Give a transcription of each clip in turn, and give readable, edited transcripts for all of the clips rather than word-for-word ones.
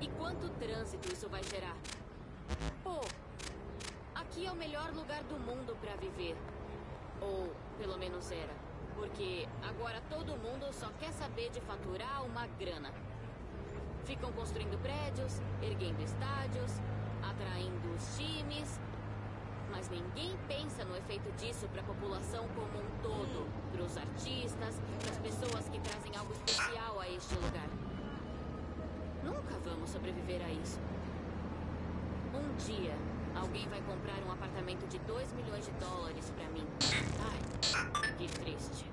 E quanto trânsito isso vai gerar? Pô, aqui é o melhor lugar do mundo pra viver. Ou, pelo menos era. Porque agora todo mundo só quer saber de faturar uma grana. Ficam construindo prédios, erguendo estádios, atraindo os times. Mas ninguém pensa no efeito disso para a população como um todo. Para os artistas, para as pessoas que trazem algo especial a este lugar. Nunca vamos sobreviver a isso. Um dia, alguém vai comprar um apartamento de $2 milhões para mim. Ai, que triste.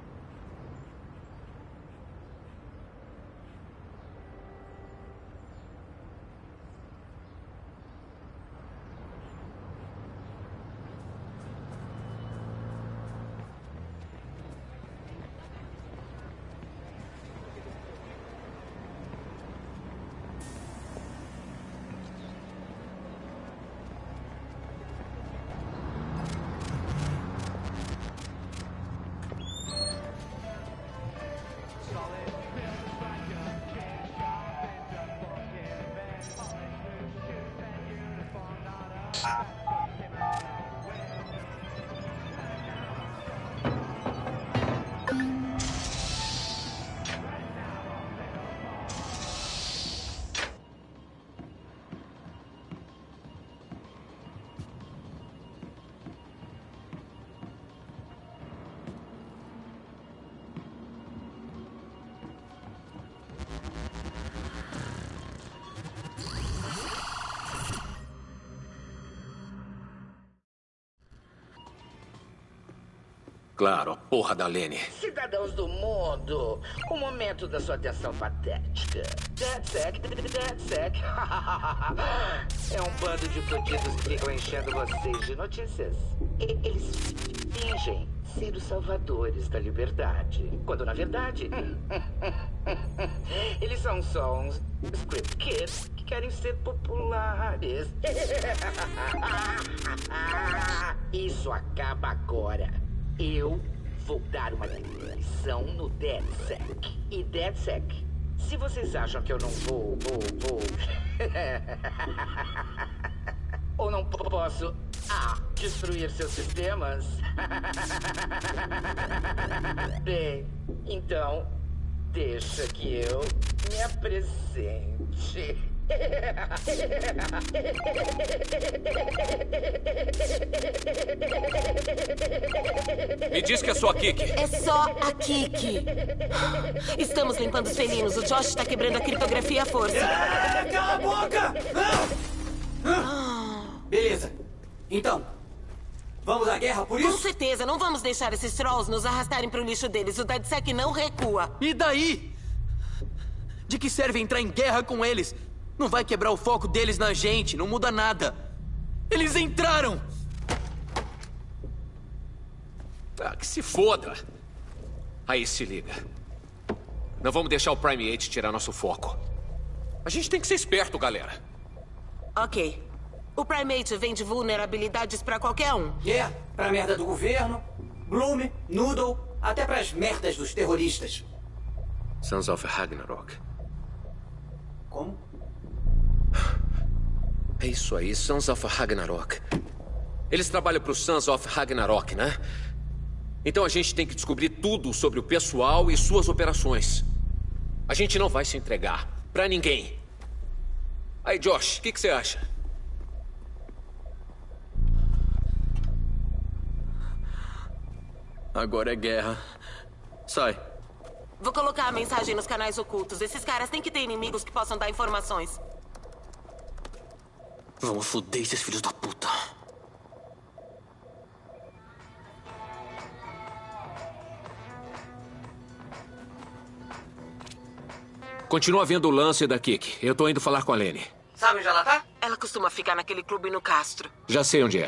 Claro, a porra da Lene. Cidadãos do mundo, o momento da sua atenção patética. DedSec. É um bando de fudidos que ficam enchendo vocês de notícias. Eles fingem ser os salvadores da liberdade, quando na verdade eles são só uns script kids que querem ser populares. Isso acaba agora. Eu vou dar uma lição no DedSec. E DedSec, se vocês acham que eu não vou... ou não posso... destruir seus sistemas? Bem, então, deixa que eu me apresente. Me diz que é só a Kiki. É só a Kiki. Estamos limpando os felinos. O Josh está quebrando a criptografia à força. Cala a boca! Beleza. Então, vamos à guerra por Com isso? certeza. Não vamos deixar esses trolls nos arrastarem para o lixo deles. O DedSec não recua. E daí? De que serve entrar em guerra com eles? Não vai quebrar o foco deles na gente, não muda nada. Eles entraram! Ah, que se foda. Aí se liga. Não vamos deixar o Prime 8 tirar nosso foco. A gente tem que ser esperto, galera. Ok. O Primate vende vulnerabilidades pra qualquer um. Pra merda do governo, Bloom, Noodle, até pras merdas dos terroristas. Sons of Ragnarok. Como? É isso aí, Sons of Ragnarok. Eles trabalham pro Sons of Ragnarok, né? Então a gente tem que descobrir tudo sobre o pessoal e suas operações. A gente não vai se entregar pra ninguém. Aí, Josh, o que você acha? Agora é guerra. Sai. Vou colocar a mensagem nos canais ocultos. Esses caras têm que ter inimigos que possam dar informações. Vamos foder esses filhos da puta. Continua vendo o lance da Kiki. Eu tô indo falar com a Lene. Sabe onde ela tá? Ela costuma ficar naquele clube no Castro. Já sei onde é.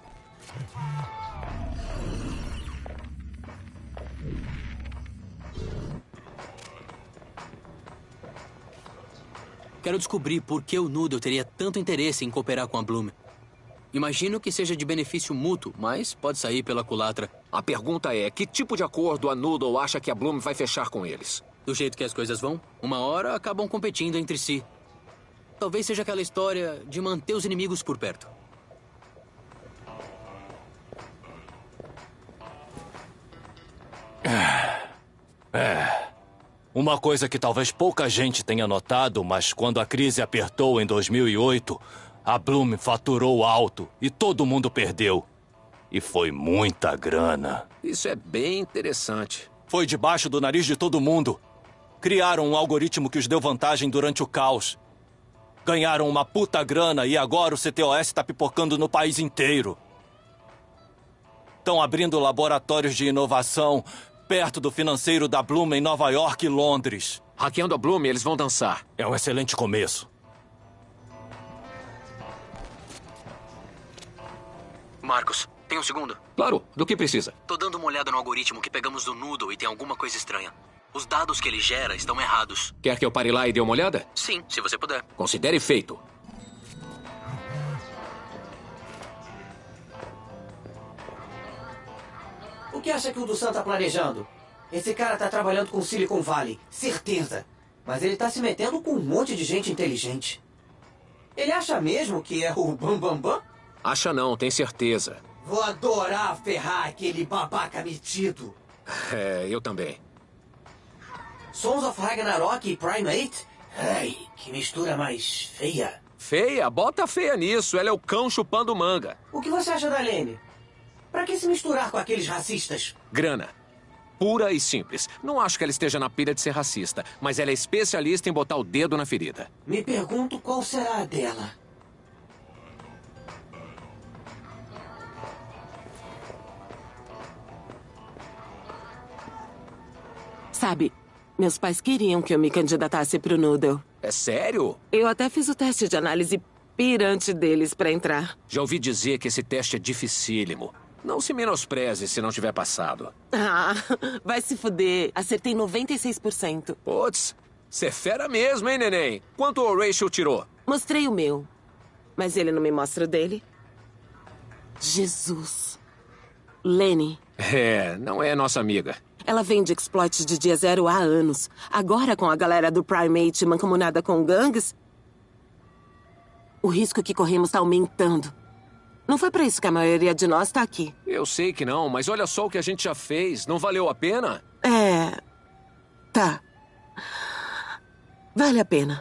Quero descobrir por que o Noodle teria tanto interesse em cooperar com a Bloom. Imagino que seja de benefício mútuo, mas pode sair pela culatra. A pergunta é, que tipo de acordo a Noodle acha que a Bloom vai fechar com eles? Do jeito que as coisas vão, uma hora acabam competindo entre si. Talvez seja aquela história de manter os inimigos por perto. Uma coisa que talvez pouca gente tenha notado, mas quando a crise apertou em 2008, a Bloom faturou alto e todo mundo perdeu. E foi muita grana. Isso é bem interessante. Foi debaixo do nariz de todo mundo. Criaram um algoritmo que os deu vantagem durante o caos. Ganharam uma puta grana e agora o CTOS tá pipocando no país inteiro. Estão abrindo laboratórios de inovação perto do financeiro da Bloom em Nova York e Londres. Hackeando a Bloom, eles vão dançar. É um excelente começo. Marcos, tem um segundo? Claro, do que precisa? Tô dando uma olhada no algoritmo que pegamos do Noodle e tem alguma coisa estranha. Os dados que ele gera estão errados. Quer que eu pare lá e dê uma olhada? Sim, se você puder. Considere feito. O que acha que o Dusan tá planejando? Esse cara tá trabalhando com Silicon Valley, certeza. Mas ele tá se metendo com um monte de gente inteligente. Ele acha mesmo que é o Bam Bam Bam? Acha não, tem certeza. Vou adorar ferrar aquele babaca metido. É, eu também. Sons of Ragnarok e Primate? Ai, que mistura mais feia. Feia? Bota feia nisso. Ela é o cão chupando manga. O que você acha da Lene? Pra que se misturar com aqueles racistas? Grana. Pura e simples. Não acho que ela esteja na pilha de ser racista, mas ela é especialista em botar o dedo na ferida. Me pergunto qual será a dela. Sabe, meus pais queriam que eu me candidatasse pro Noodle. É sério? Eu até fiz o teste de análise pirante deles pra entrar. Já ouvi dizer que esse teste é dificílimo. Não se menospreze se não tiver passado. Ah, vai se fuder. Acertei 96%. Putz, você é fera mesmo, hein, neném? Quanto o Rachel tirou? Mostrei o meu. Mas ele não me mostra o dele. Jesus. Lenny. É, não é nossa amiga. Ela vende exploits de dia zero há anos. Agora, com a galera do Primate mancomunada com gangues, o risco que corremos está aumentando. Não foi pra isso que a maioria de nós tá aqui. Eu sei que não, mas olha só o que a gente já fez. Não valeu a pena? É... Tá. Vale a pena.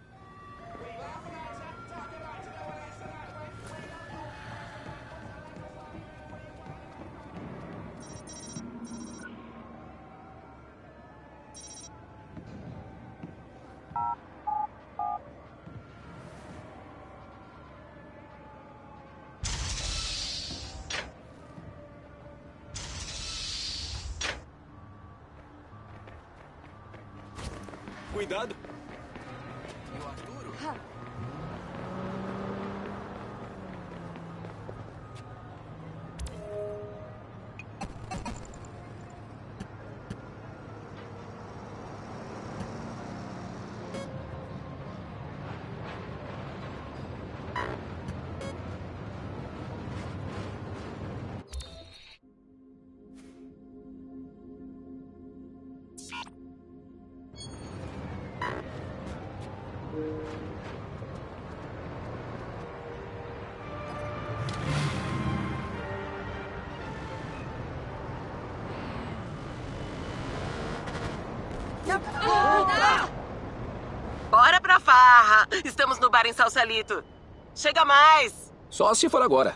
Cuidado. Bora pra farra! Estamos no bar em Salsalito. Chega mais! Só se for agora.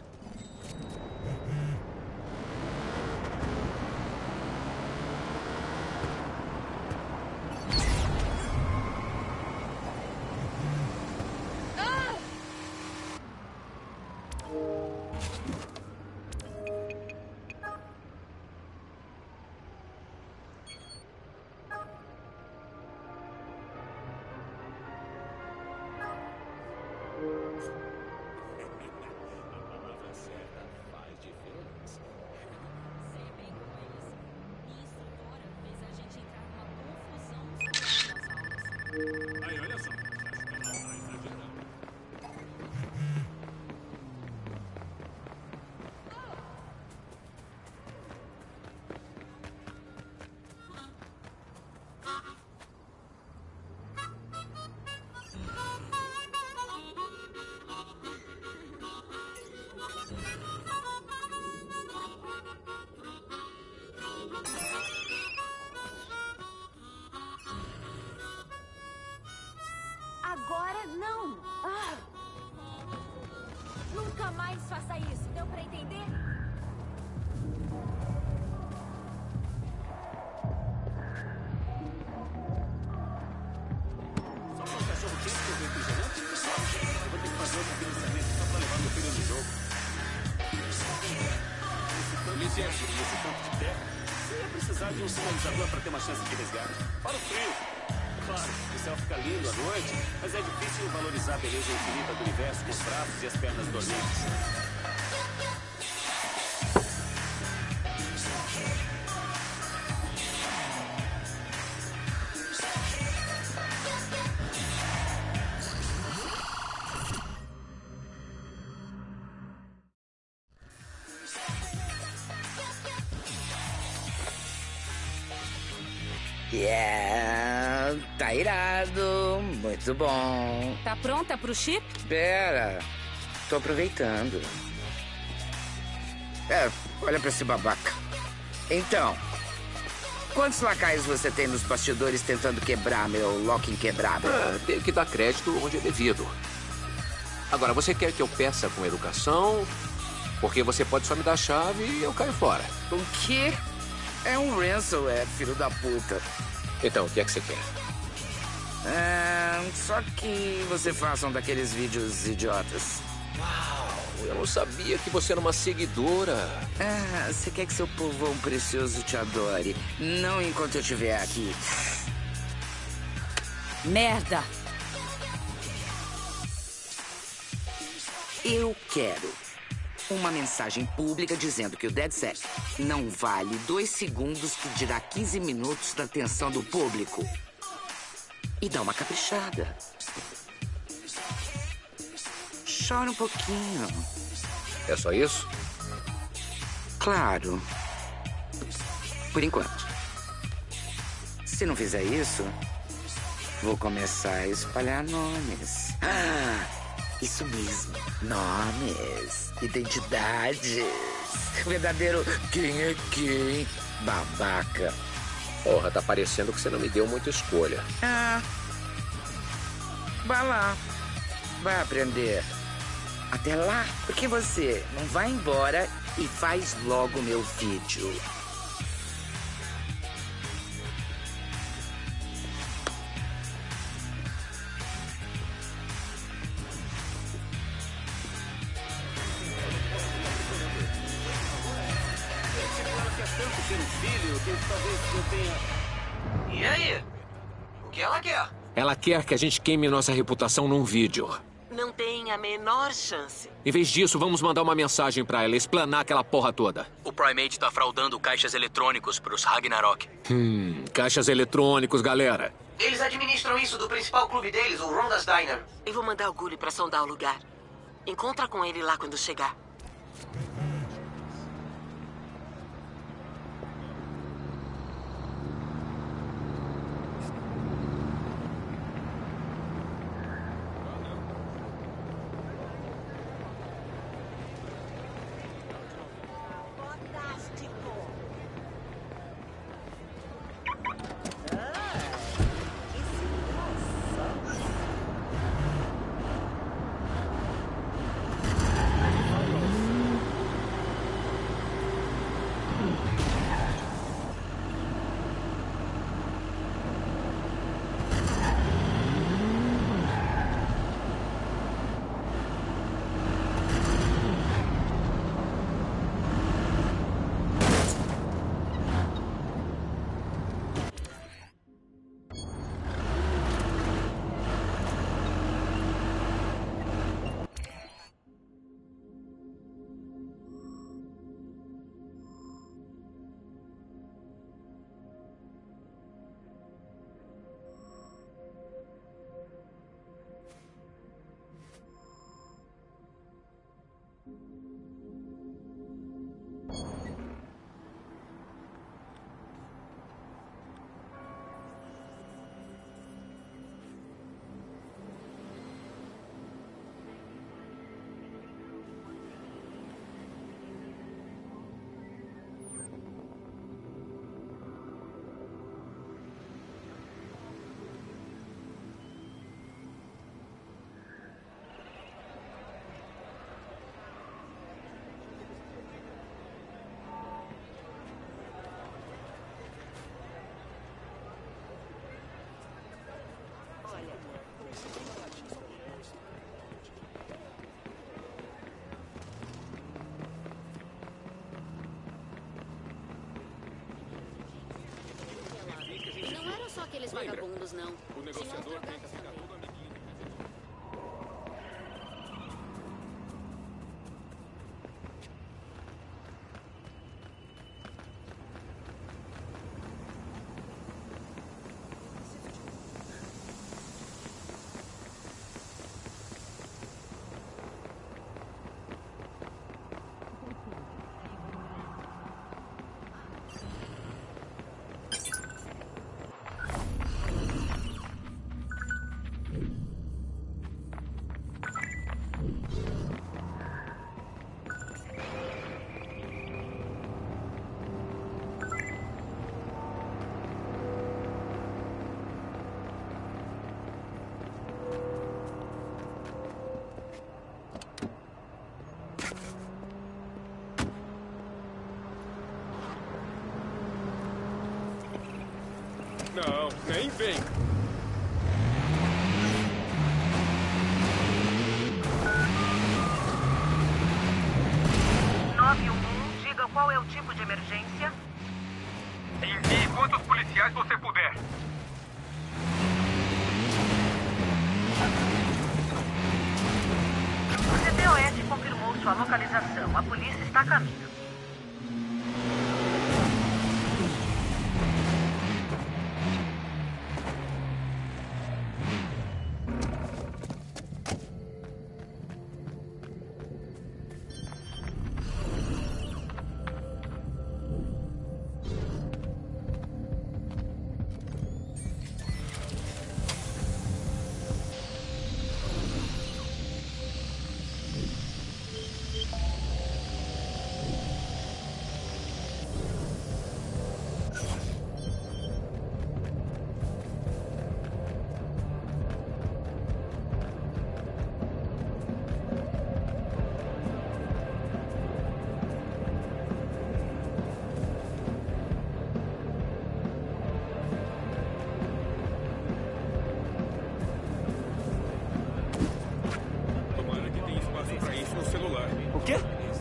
Agora não! Ah. Nunca mais faça isso, deu pra entender? Só para um cachorro quente que eu vou refrigerante, pessoal. Eu vou ter que fazer outro financiamento só para levar meu filho no jogo. Esse campo de terra, você ia precisar de um sinalizador para ter uma chance de resgate. Para o frio! Claro, o céu fica lindo à noite, mas é difícil valorizar a beleza infinita do universo com os braços e as pernas dormentes. Yeah, tá irado, muito bom. Tá pronta pro chip? Pera, tô aproveitando. Olha pra esse babaca. Então, quantos lacaios você tem nos bastidores tentando quebrar meu lock inquebrável? Tenho que dar crédito onde é devido. Agora, você quer que eu peça com educação? Porque você pode só me dar a chave e eu caio fora. O quê? É um ransomware, filho da puta. Então, o que é que você quer? Só que você faça um daqueles vídeos idiotas. Uau, eu não sabia que você era uma seguidora. Você quer que seu povão precioso te adore. Não enquanto eu estiver aqui. Merda! Eu quero uma mensagem pública dizendo que o DeadSec não vale 2 segundos que dirá 15 minutos da atenção do público. E dá uma caprichada. Chora um pouquinho. É só isso? Claro. Por enquanto. Se não fizer isso, vou começar a espalhar nomes. Isso mesmo. Nomes, identidades. Verdadeiro quem é quem. Babaca. Porra, tá parecendo que você não me deu muita escolha. Vai lá. Vai aprender. Até lá, por que você não vai embora e faz logo meu vídeo? E aí? O que ela quer? Ela quer que a gente queime nossa reputação num vídeo. Não tem a menor chance. Em vez disso, vamos mandar uma mensagem pra ela, explanar aquela porra toda. O Primate tá fraudando caixas eletrônicos pros Ragnarok. Caixas eletrônicos, galera. Eles administram isso do principal clube deles, o Ronda's Diner. Eu vou mandar o Gully pra sondar o lugar. Encontra com ele lá quando chegar. aqueles vagabundos, não. O negociador Senão os tenta drogados ficar também. todo amiguinho. Não, nem vem. Diga qual é o tipo de emergência. Envie quantos policiais você puder. O CTOS confirmou sua localização. A polícia está a caminho. Tomara que tenha espaço pra isso no celular. O quê?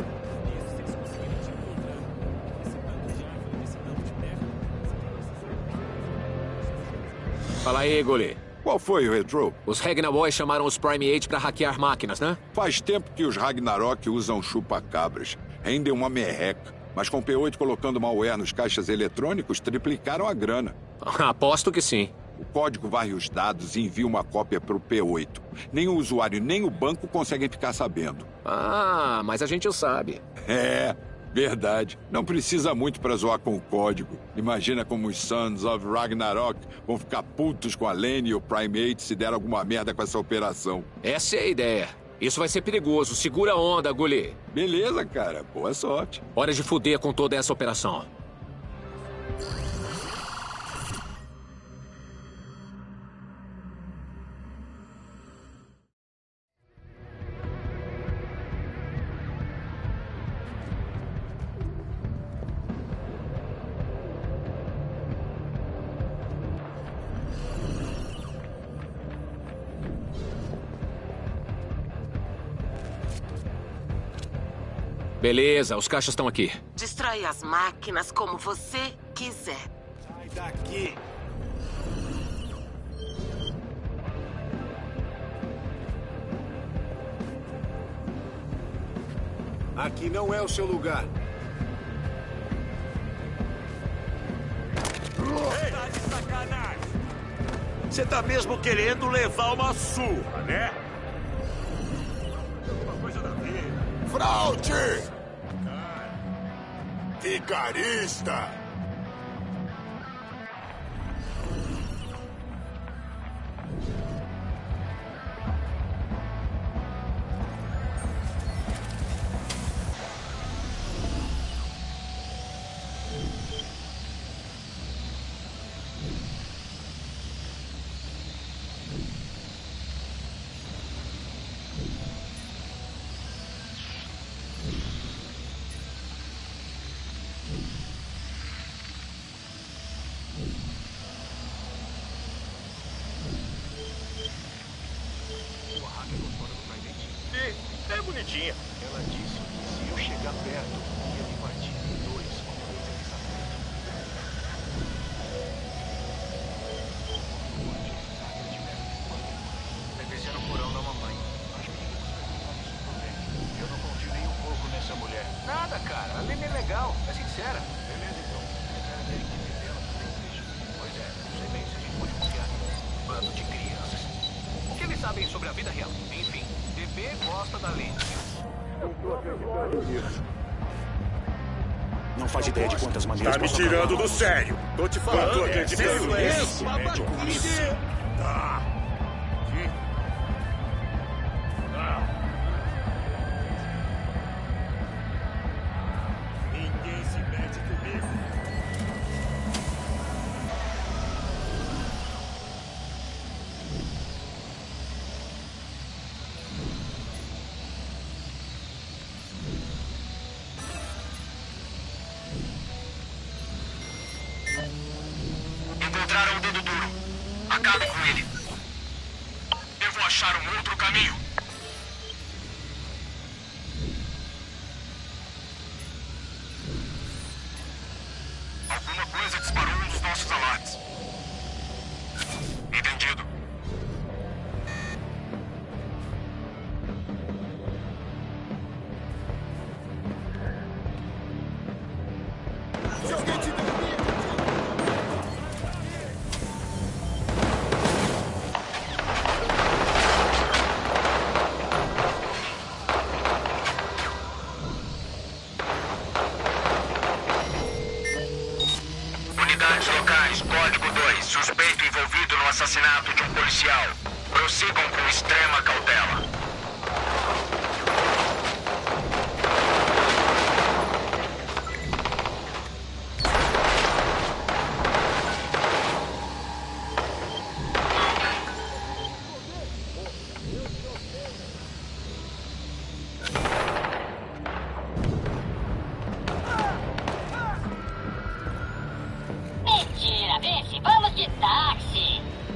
Fala aí, Gully. Qual foi o retrô? Os Ragnaboys chamaram os Prime 8 pra hackear máquinas, né? Faz tempo que os Ragnarok usam chupa-cabras. Rendem uma merreca. Mas com o P8 colocando malware nos caixas eletrônicos, triplicaram a grana. Aposto que sim. O código varre os dados e envia uma cópia para o P8. Nem o usuário nem o banco conseguem ficar sabendo. Ah, mas a gente sabe. É, verdade. Não precisa muito para zoar com o código. Imagina como os Sons of Ragnarok vão ficar putos com a Lane e o Prime 8 se der alguma merda com essa operação. Essa é a ideia. Isso vai ser perigoso. Segura a onda, Gully. Beleza, cara. Boa sorte. Hora de fuder com toda essa operação. Beleza, os caixas estão aqui. Destrói as máquinas como você quiser. Sai daqui. Aqui não é o seu lugar. Tá de sacanagem. Você tá mesmo querendo levar uma surra, né? Alguma coisa da vida. Fraude! Vigarista! É bonitinha. Ela disse que se eu chegar perto, ia me partir em dois, como fez a legal, é sincera. Beleza, então. Pois é, não sei bem se a gente pode confiar num bando de crianças. O que eles sabem sobre a vida real? Enfim, bebê gosta da lei de Deus. Não tô acreditando nisso. Não faz ideia de quantas maneiras... Tá me tirando do sério. Tô te falando. Não tô acreditando nisso. Babaquice. Tá. Ninguém se mete comigo. Encontraram o dedo duro. Acabe com ele. Devo achar um outro caminho. Alguma coisa disparou um dos nossos alarmes. Entendido. Se alguém te Unidades locais, código 2. Suspeito envolvido no assassinato de um policial. Prossigam com extrema cautela. Mentira, Vince, vamos de táxi.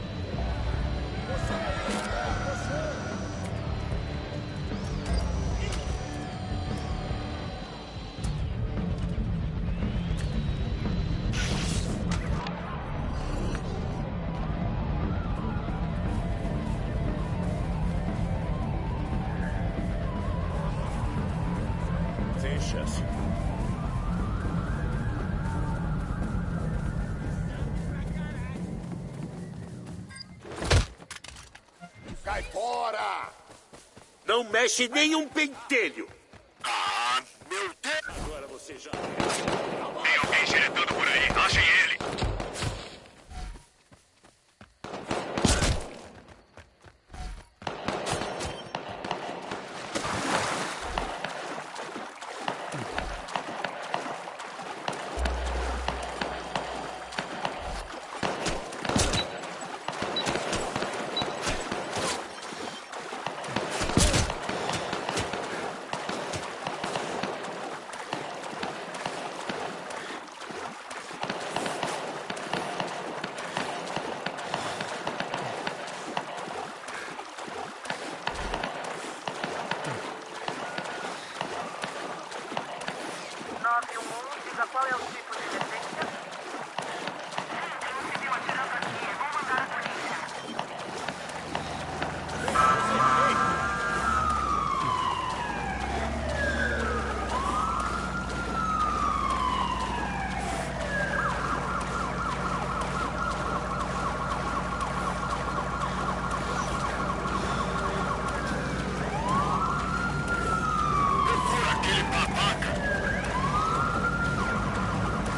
Sem chance. Cai fora! Não mexe nem um pentelho. Ah, meu Deus! Agora você já... Tem alguém xeretando por aí. Achem ele. Diga qual é o tipo de emergência. Tem um civil atirando aqui. Vou mandar a polícia. Procura aquele babaca.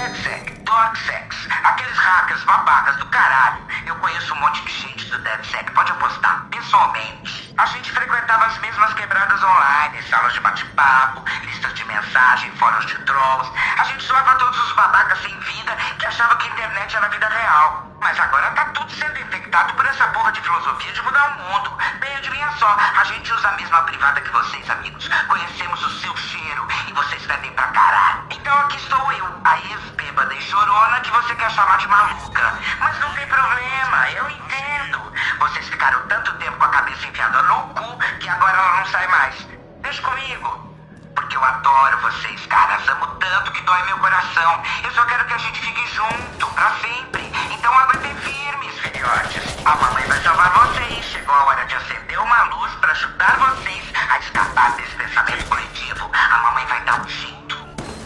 DedSec, DocSex, aqueles hackers babacas do caralho. Eu conheço um monte de gente do DedSec, pode apostar, pessoalmente. A gente frequentava as mesmas quebradas online, salas de bate-papo, listas de mensagem, fóruns de trolls. A gente zoava todos os babacas sem vida que achavam que a internet era a vida real. Mas agora tá tudo sendo infectado por essa porra de filosofia de mudar o mundo. Bem, adivinha só, a gente usa a mesma privada que vocês, amigos. Conhecemos o seu cheiro e vocês bebem pra caralho. Então aqui estou eu, a ex-bêbada e chorona que você quer chamar de maluca. Mas não tem problema, eu entendo. Vocês ficaram tanto tempo com a cabeça enfiada no cu que agora ela não sai mais. Deixa comigo. Porque eu adoro vocês, caras. Amo tanto que dói meu coração. Eu só quero que a gente fique junto, pra sempre. Então aguentem firmes, filhotes. A mamãe vai salvar vocês. Chegou a hora de acender uma luz pra ajudar vocês a escapar desse pensamento coletivo. A mamãe vai dar um jeito.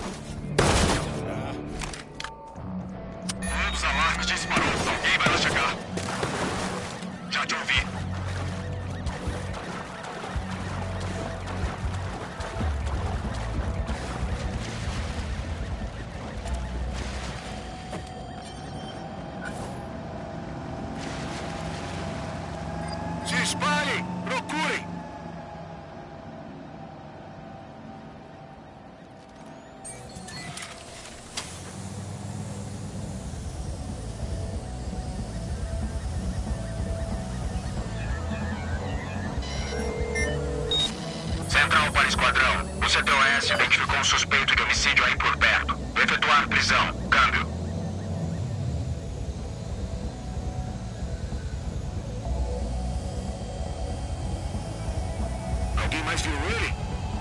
Um dos alarmes disparou. Alguém vai lá chegar. Já te ouvi. Se espalhem! Procurem! Central para esquadrão. O CTOS identificou um suspeito de homicídio aí por perto. Efetuar prisão. Câmbio. Alguém mais viu ele?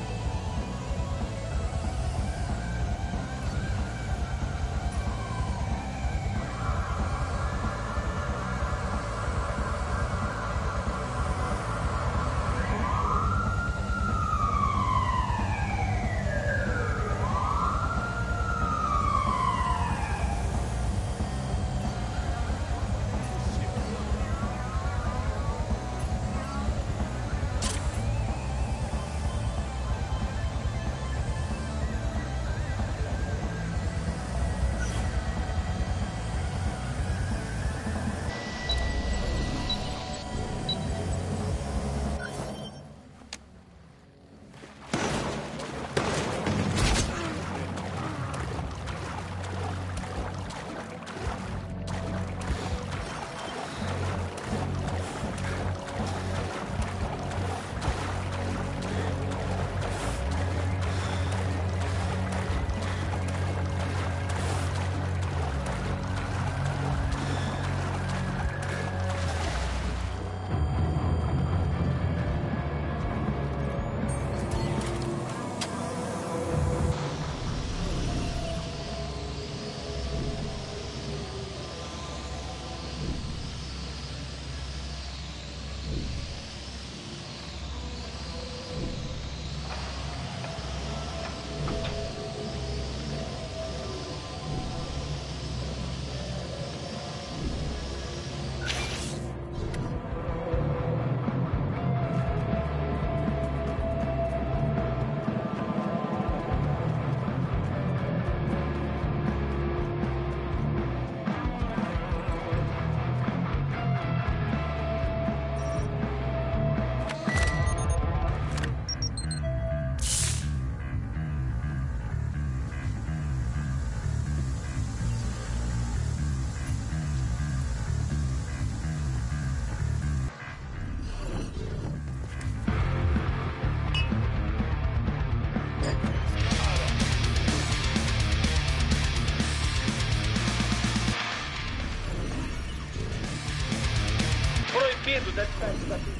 Proibido, deve estar aqui.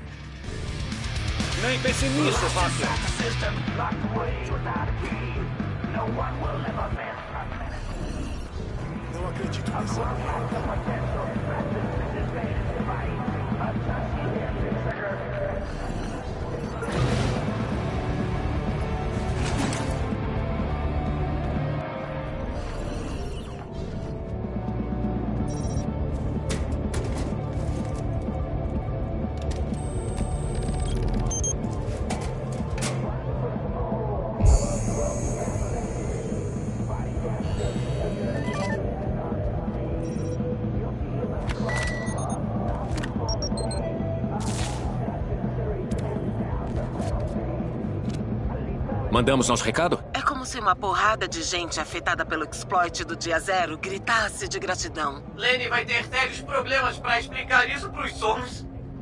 Nem pense nisso, hacker. Não acredito nisso. Mandamos nosso recado? É como se uma porrada de gente afetada pelo exploit do dia zero gritasse de gratidão. Lenny vai ter sérios problemas pra explicar isso pros sons.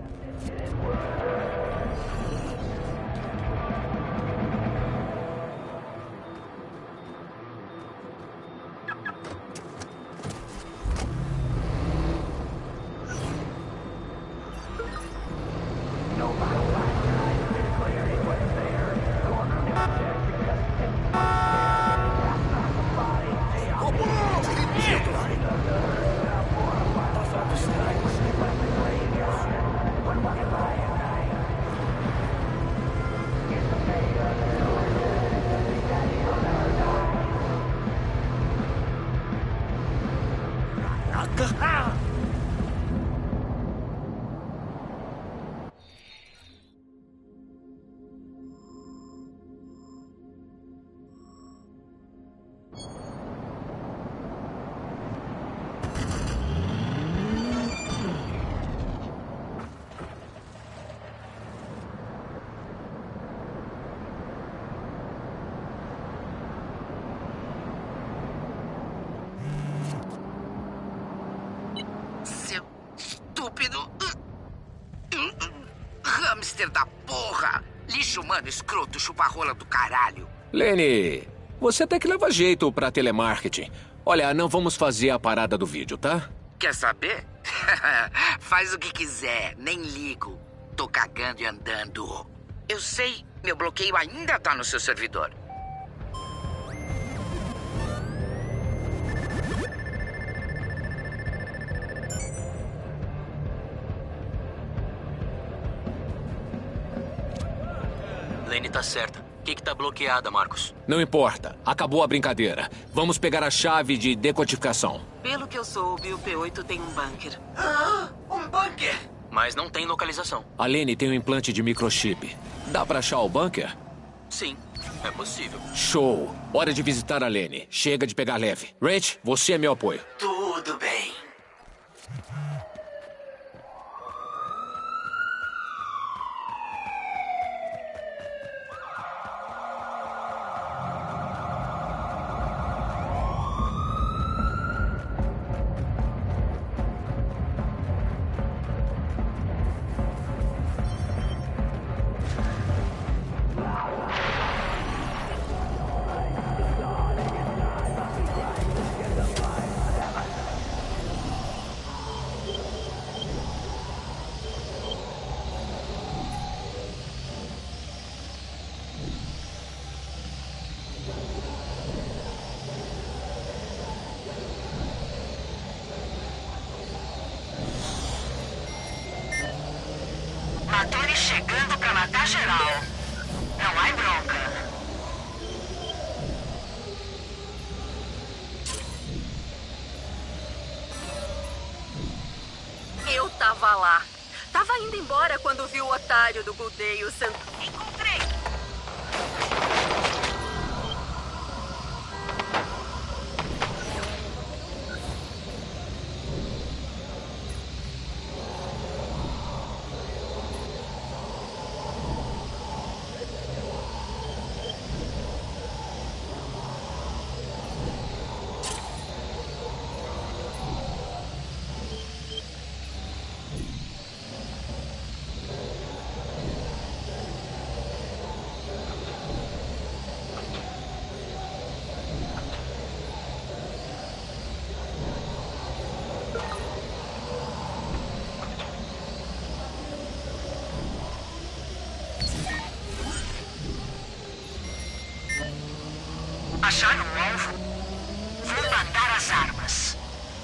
Estúpido. Hamster da porra. Lixo humano, escroto, chupa-rola do caralho. Lenny, você até que leva jeito pra telemarketing. Olha, não vamos fazer a parada do vídeo, tá? Quer saber? Faz o que quiser, nem ligo. Tô cagando e andando. Eu sei, meu bloqueio ainda tá no seu servidor. Lenny tá certa. O que tá bloqueada, Marcos? Não importa. Acabou a brincadeira. Vamos pegar a chave de decodificação. Pelo que eu soube, o P8 tem um bunker. Ah, um bunker! Mas não tem localização. A Lenny tem um implante de microchip. Dá pra achar o bunker? Sim, é possível. Show! Hora de visitar a Lenny. Chega de pegar leve. Rach, você é meu apoio. Tudo bem. Matores chegando pra matar geral. Não há bronca. Eu tava lá. Tava indo embora quando vi o otário do Gudeio sendo... Encontrei! Acharam o alvo? Vou mandar as armas.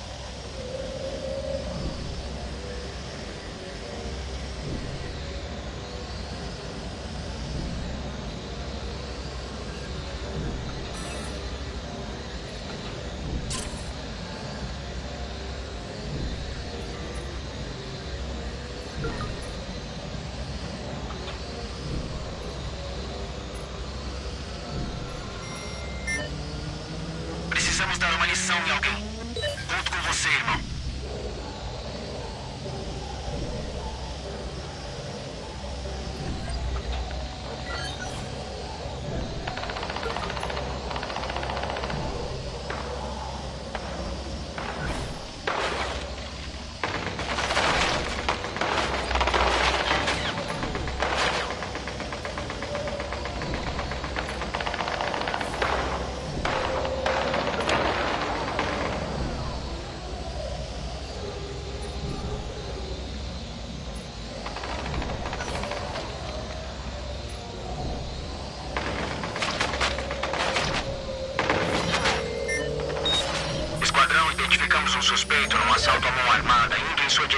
Precisamos dar uma lição em alguém. Conto com você, irmão.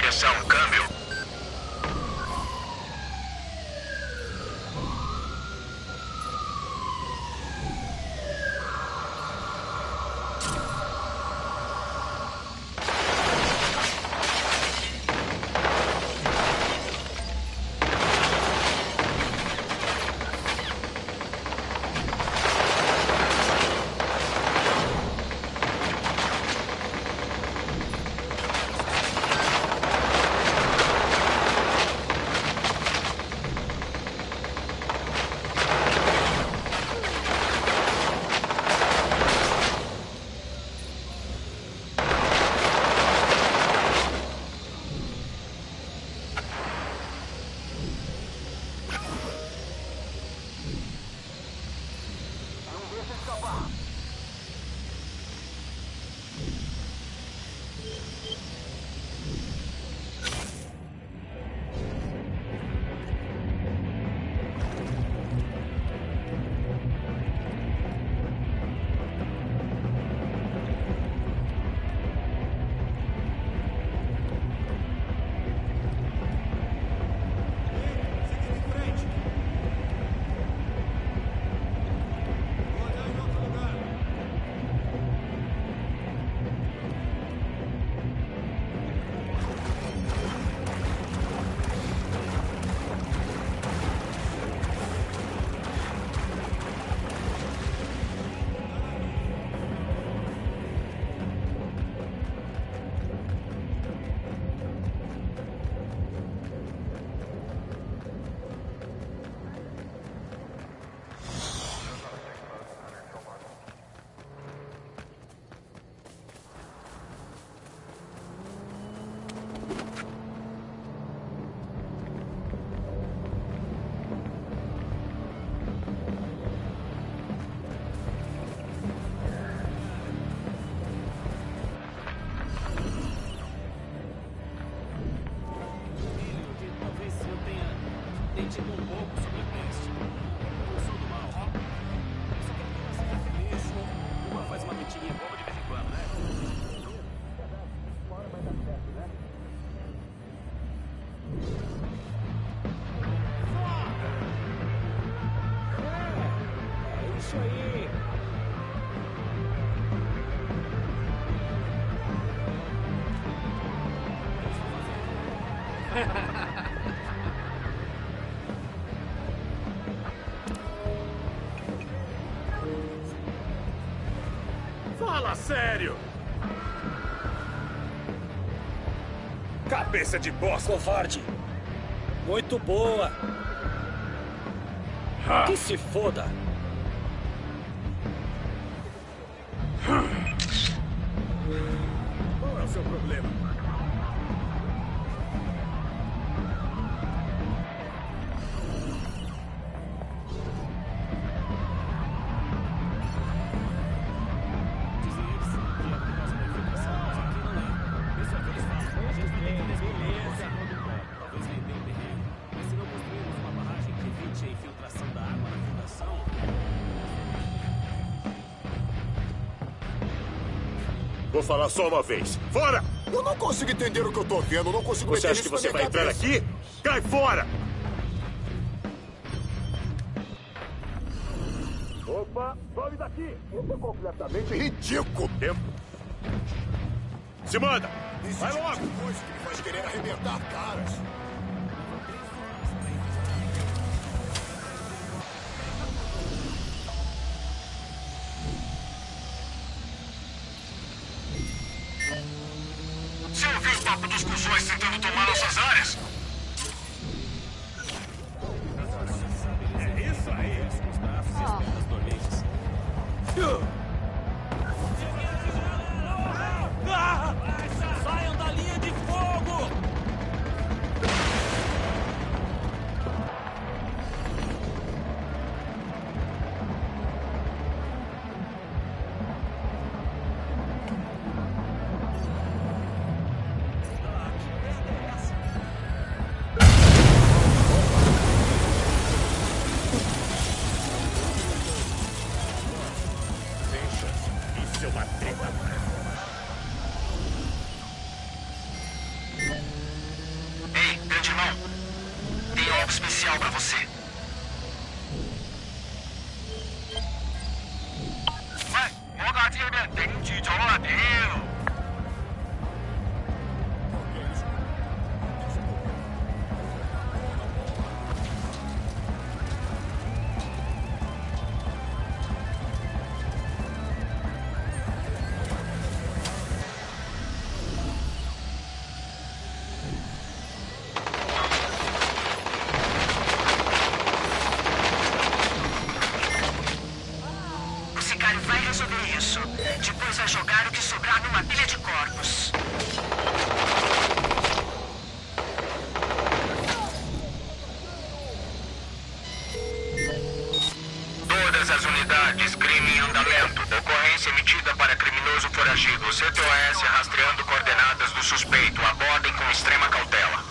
direção, câmbio. Fala sério! Cabeça de bosta! Covarde! Muito boa! Que se foda! Qual é o seu problema? Vou falar só uma vez. Fora! Eu não consigo entender o que eu tô vendo. Não consigo Você meter acha que isso você na vai minha entrar cabeça. aqui? Cai fora! Opa, some daqui! Isso é completamente ridículo. Tempo. Se manda! Vai Esse logo! tipo de coisa que me faz querer arrebentar caras. Você ouviu o papo dos cuzões tentando tomar nossas áreas? É isso aí! Os braços e as pernas dormentes. Saiam da linha de fogo! Valendo. Ocorrência emitida para criminoso foragido. CTOS rastreando coordenadas do suspeito. Abordem com extrema cautela.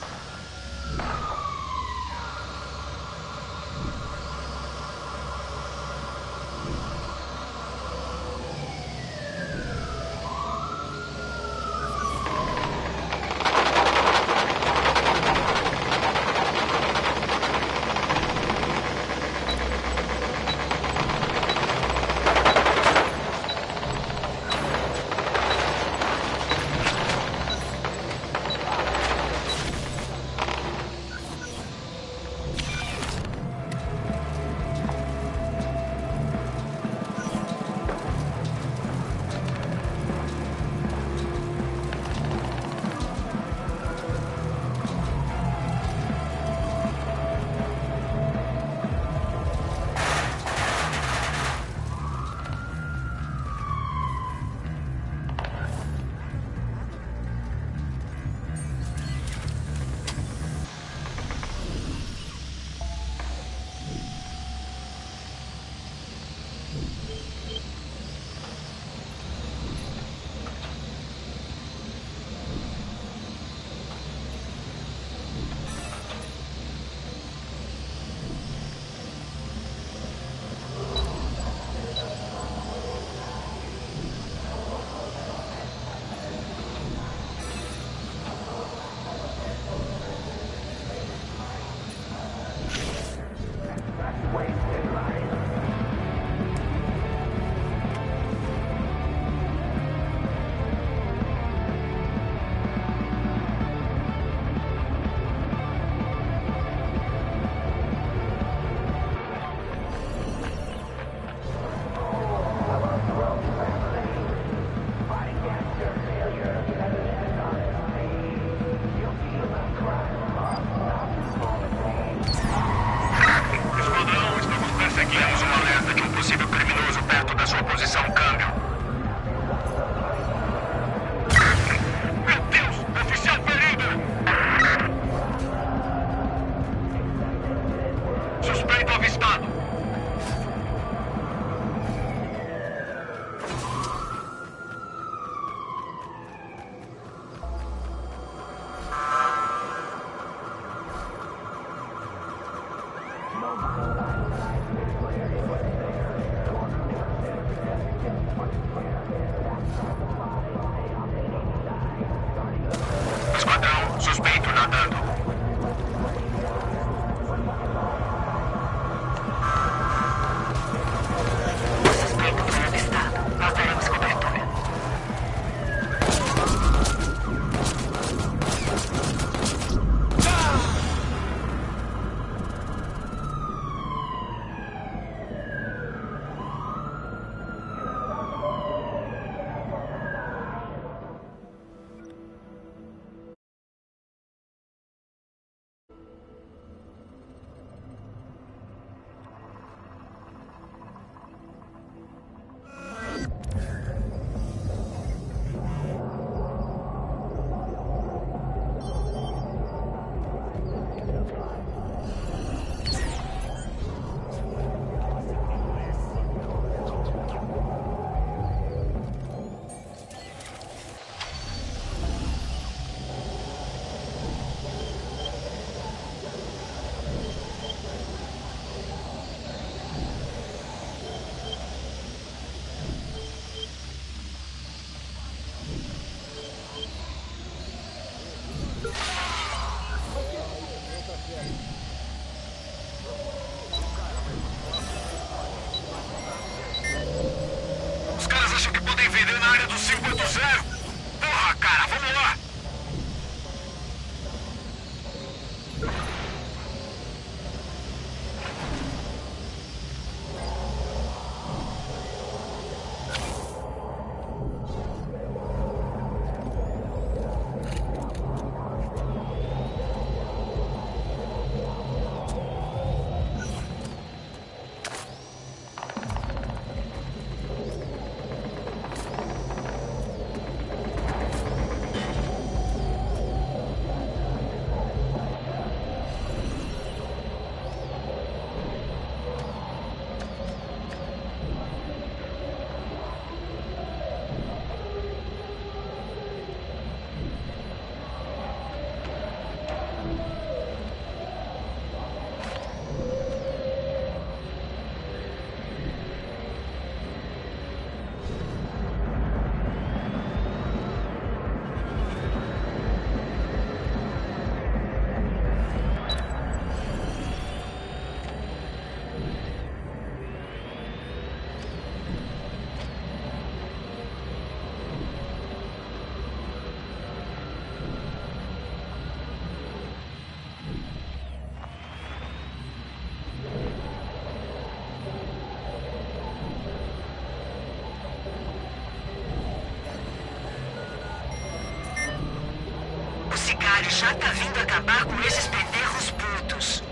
já tá vindo acabar com esses pendejos putos.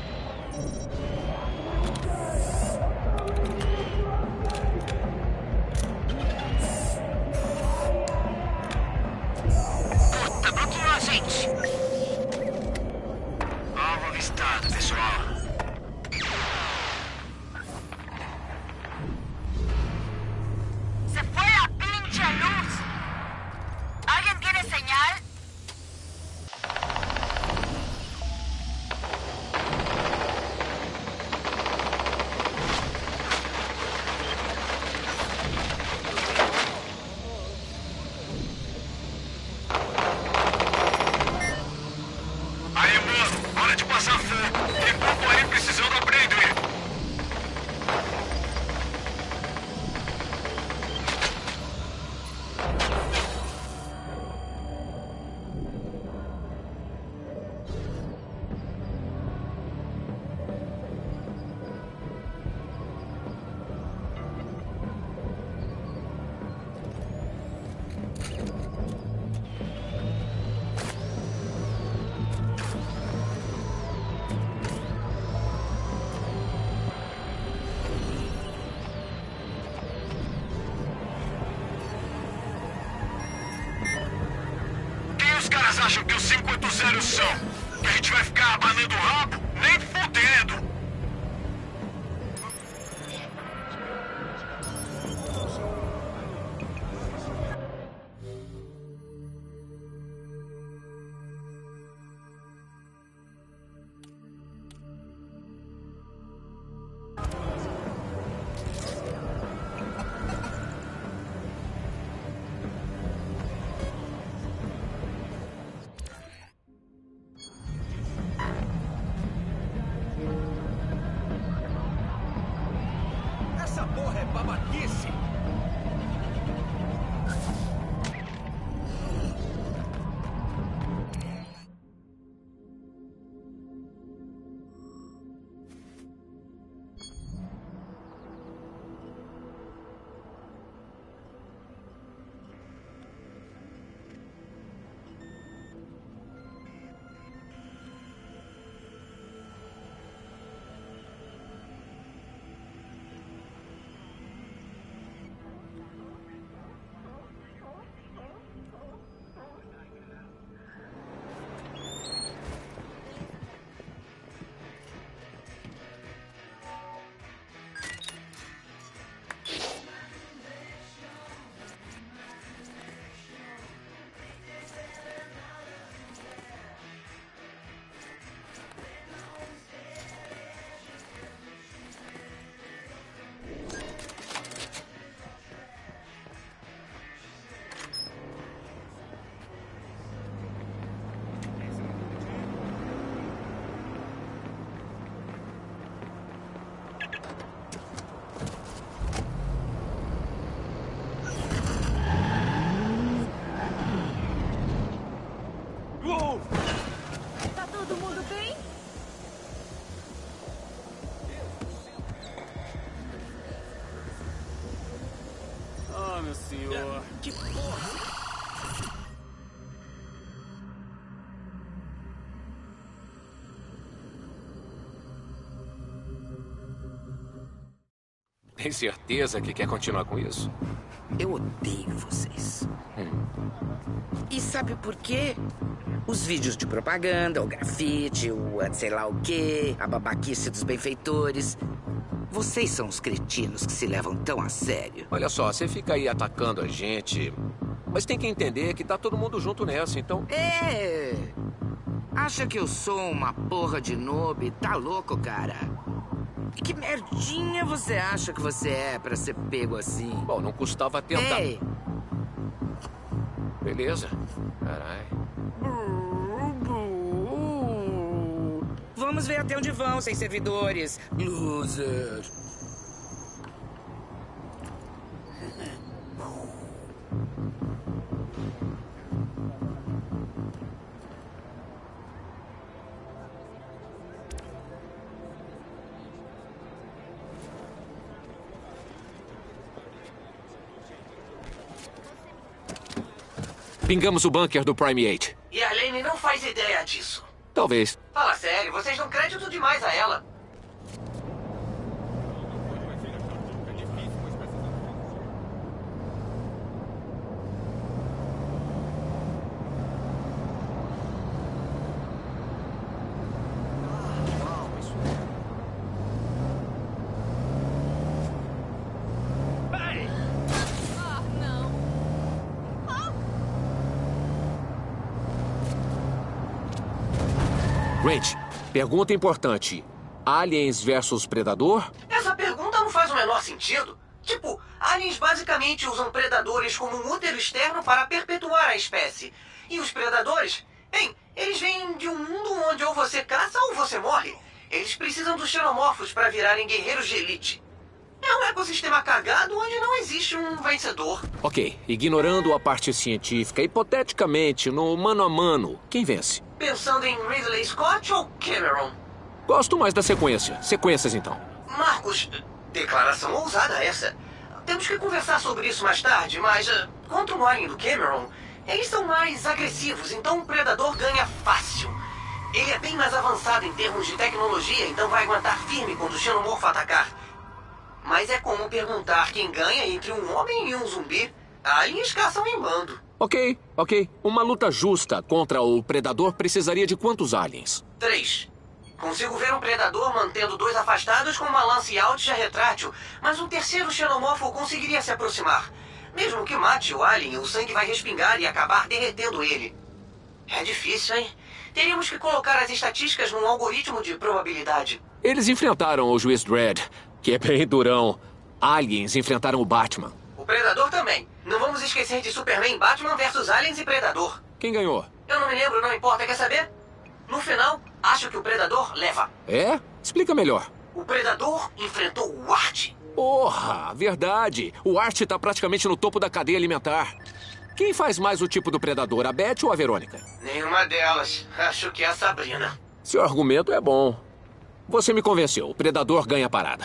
Puta, bloqueou a gente. Alvo avistado, pessoal. ¡Se fue la pinche luz! ¿Alguien tiene señal? Aí, mano, hora de passar fogo. Tem pouco aí precisando aprender. Quem os caras acham que os 580 são? Que a gente vai ficar abanando o rabo? Nem fudendo! Essa porra é babaquice! Tá todo mundo bem? Ah, meu senhor. Que porra! Tem certeza que quer continuar com isso? Eu odeio vocês. E sabe por quê? Os vídeos de propaganda, o grafite, o sei lá o quê, a babaquice dos benfeitores. Vocês são os cretinos que se levam tão a sério. Olha só, você fica aí atacando a gente, mas tem que entender que tá todo mundo junto nessa, então... É! Acha que eu sou uma porra de noob? Tá louco, cara? E que merdinha você acha que você é pra ser pego assim? Bom, não custava tentar. Ei! Beleza. Carai. Vamos ver até onde vão, sem servidores. Loser. Pingamos o bunker do Prime 8. E além Elaine não faz ideia disso. Talvez. Fala sério, vocês dão crédito demais a ela. Grant, pergunta importante. Aliens versus Predador? Essa pergunta não faz o menor sentido. Tipo, aliens basicamente usam predadores como um útero externo para perpetuar a espécie. E os predadores? Bem, eles vêm de um mundo onde ou você caça ou você morre. Eles precisam dos xenomorfos para virarem guerreiros de elite. É um ecossistema cagado onde não existe um vencedor. Ok, ignorando a parte científica, hipoteticamente, no mano a mano, quem vence? Pensando em Ridley Scott ou Cameron? Gosto mais da sequência. Sequências, então. Marcos, declaração ousada essa. Temos que conversar sobre isso mais tarde, mas contra o Alien do Cameron, eles são mais agressivos, então o Predador ganha fácil. Ele é bem mais avançado em termos de tecnologia, então vai aguentar firme quando o xenomorfo atacar. Mas é como perguntar quem ganha entre um homem e um zumbi. Aliens caçam em bando. Ok. Uma luta justa contra o Predador precisaria de quantos aliens? 3. Consigo ver um predador mantendo 2 afastados com uma lance-out já retrátil, mas um terceiro xenomorfo conseguiria se aproximar. Mesmo que mate o alien, o sangue vai respingar e acabar derretendo ele. É difícil, hein? Teríamos que colocar as estatísticas num algoritmo de probabilidade. Eles enfrentaram o Juiz Dredd, que é bem durão. Aliens enfrentaram o Batman. O Predador também. Não vamos esquecer de Superman, Batman versus Aliens e Predador. Quem ganhou? Eu não me lembro, não importa. Quer saber? No final, acho que o Predador leva. É? Explica melhor. O Predador enfrentou o Art. Porra, verdade. O Art tá praticamente no topo da cadeia alimentar. Quem faz mais o tipo do Predador, a Beth ou a Verônica? Nenhuma delas. Acho que é a Sabrina. Seu argumento é bom. Você me convenceu. O Predador ganha a parada.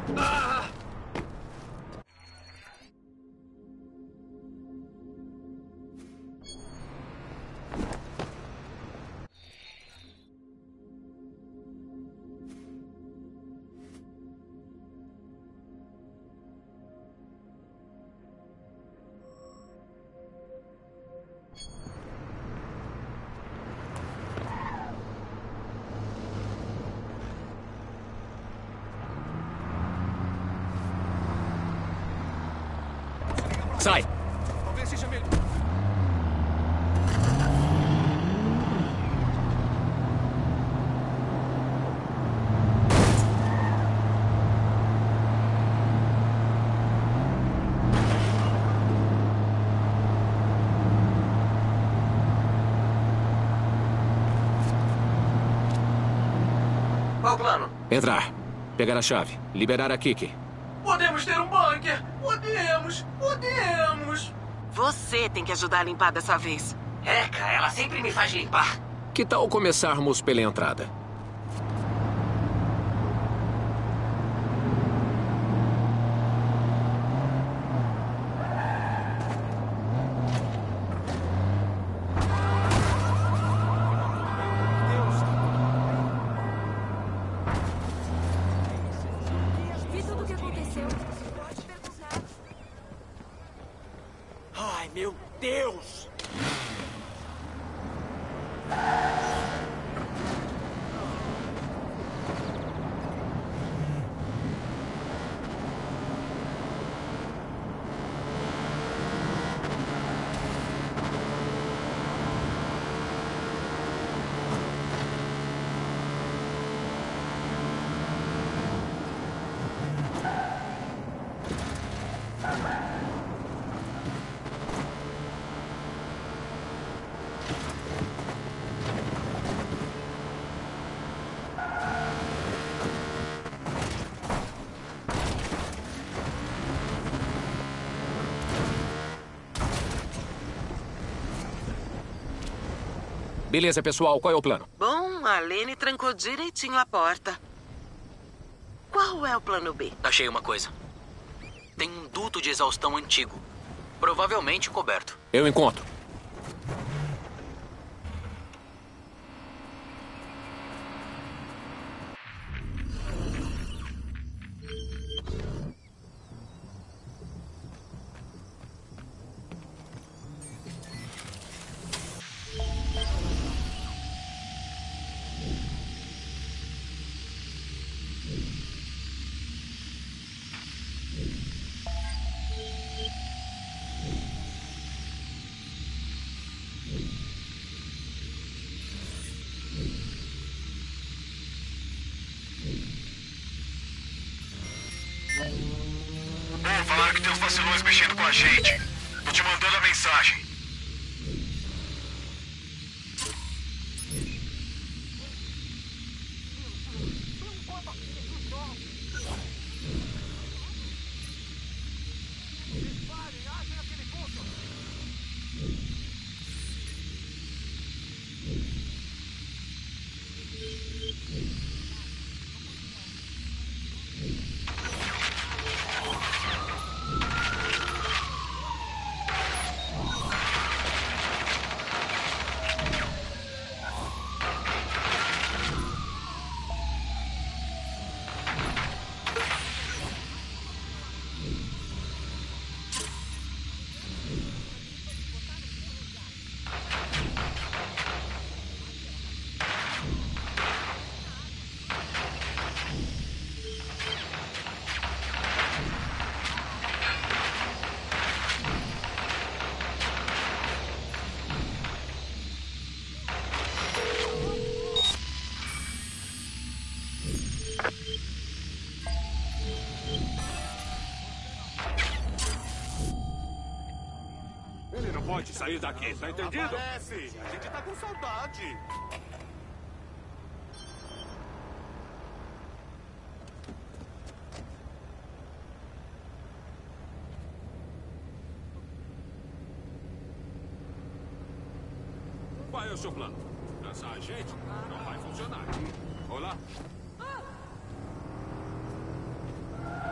Sai! Talvez seja melhor. Qual o plano? Entrar. Pegar a chave. Liberar a Kiki. Podemos ter um bunker! Podemos! Você tem que ajudar a limpar dessa vez. Eca, ela sempre me faz limpar. Que tal começarmos pela entrada? Vi tudo o que aconteceu. Ai, meu Deus! Beleza, pessoal. Qual é o plano? Bom, a Lene trancou direitinho a porta. Qual é o plano B? Achei uma coisa. Tem um duto de exaustão antigo. Provavelmente coberto. Eu encontro. Falaram que tem uns vacilões mexendo com a gente. Tô te mandando a mensagem. Ele não pode sair daqui, tá entendido? Aparece. A gente tá com saudade. Qual é o seu plano? Caçar a gente? Não vai funcionar. Olá?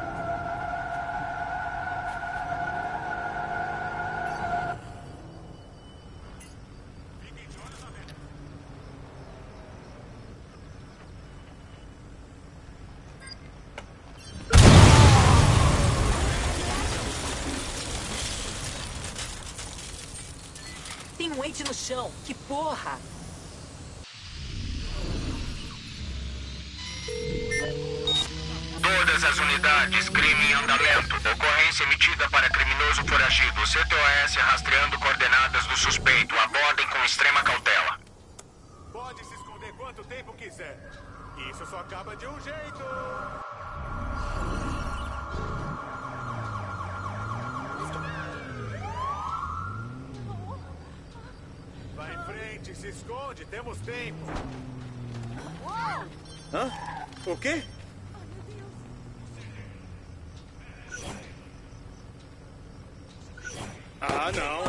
no chão. Que porra! Todas as unidades, crime em andamento. Ocorrência emitida para criminoso foragido. CTOS rastreando coordenadas do suspeito. Abordem com extrema cautela. Pode se esconder quanto tempo quiser. Isso só acaba de um jeito. Vai em frente, se esconde, temos tempo. Hã? O quê? Ah, não,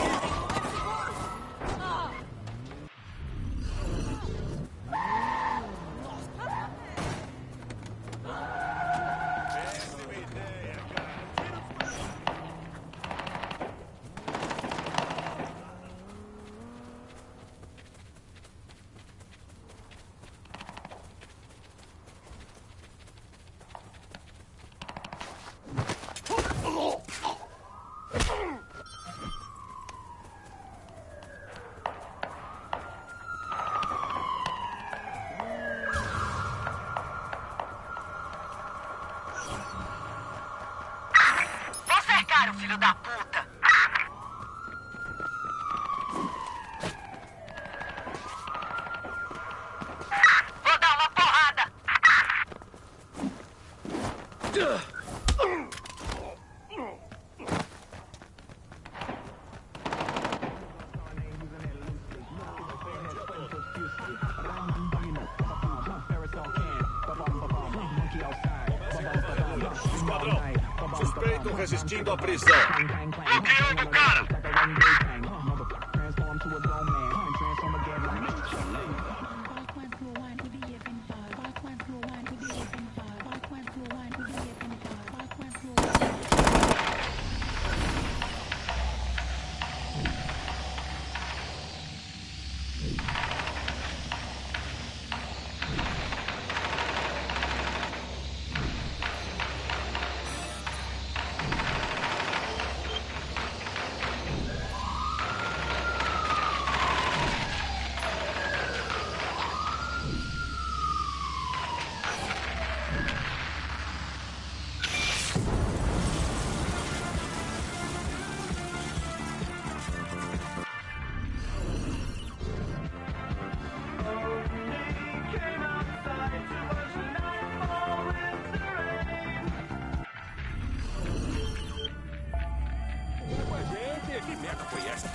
Vou cercar o filho da puta. Vou dar uma porrada. Esquadrão, suspeito resistindo à prisão. Bloqueando o cara. Que merda foi essa?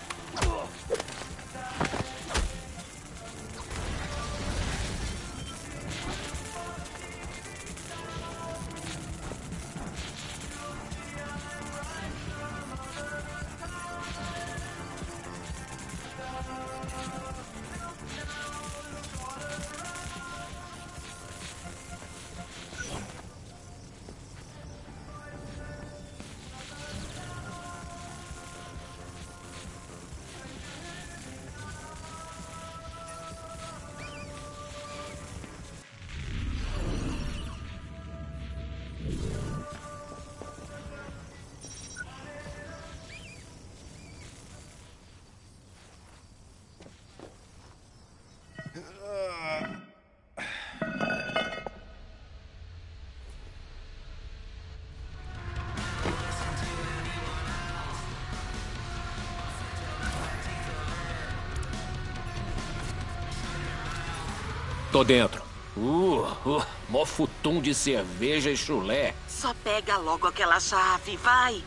Tô dentro. Mó futum de cerveja e chulé. Só pega logo aquela chave, vai.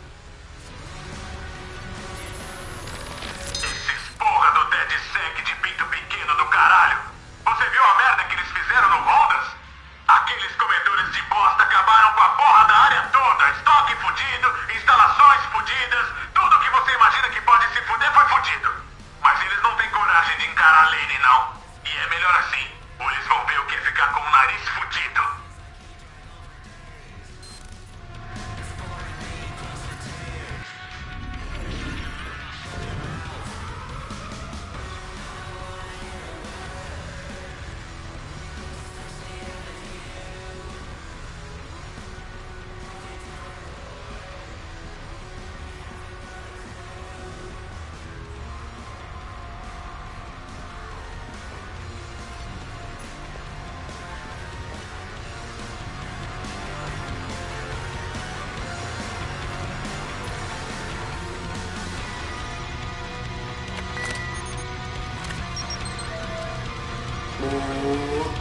Esses porra do DedSec de pinto pequeno do caralho. Você viu a merda que eles fizeram no Rondas? Aqueles comedores de bosta acabaram com a porra da área toda. Estoque fudido, instalações fudidas. Tudo que você imagina que pode se fuder foi fudido. Mas eles não têm coragem de encarar a Lane, não. E é melhor assim. Ou eles vão ver o que é ficar com o nariz fudido.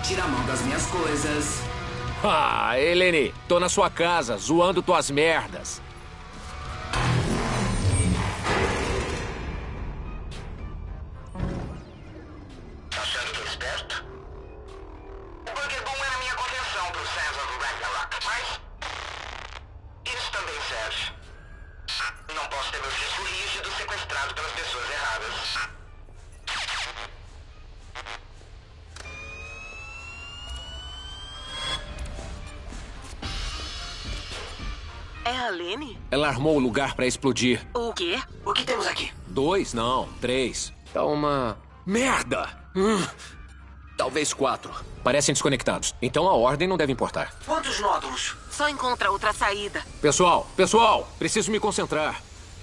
Tira a mão das minhas coisas. Ah, Eleni, tô na sua casa, zoando tuas merdas. Tá achando que é esperto? O Bunker Boom era minha contenção pro Sands of Ragnarok, mas... isso também serve. Não posso ter meu disco rígido sequestrado pelas pessoas erradas. É a Lene? Ela armou o lugar pra explodir. O quê? O que temos aqui? 2, não, 3. Tá uma... merda! Talvez 4. Parecem desconectados. Então a ordem não deve importar. Quantos nódulos? Só encontra outra saída. Pessoal, preciso me concentrar.